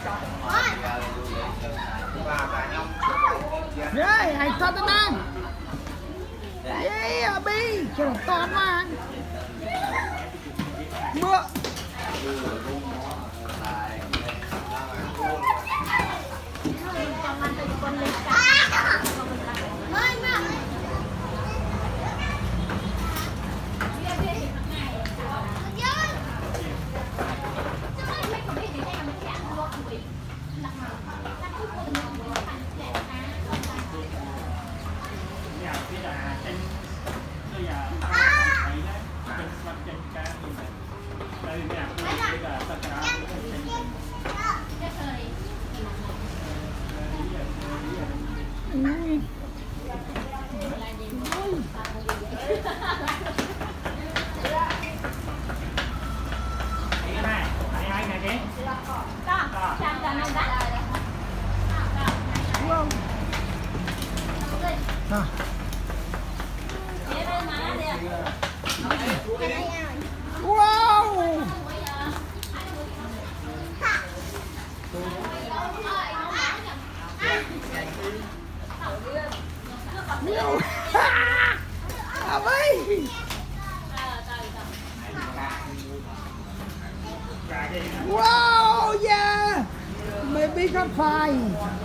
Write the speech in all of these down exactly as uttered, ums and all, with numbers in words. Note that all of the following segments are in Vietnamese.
Đấy, hãy cho tôi mang. Yeah, Bi, kiểu to mà. Mưa. Wow. Nhiều. À vậy. Wow, yeah. Maybe got five.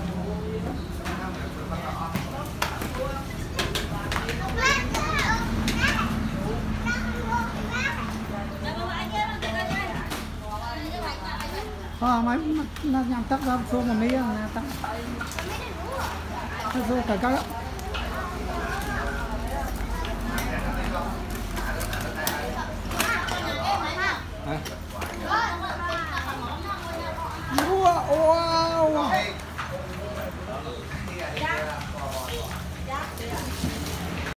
Ờ, mấy nó nhằm tắt ra xuống một miếng nè tắt. Nó xuống cả các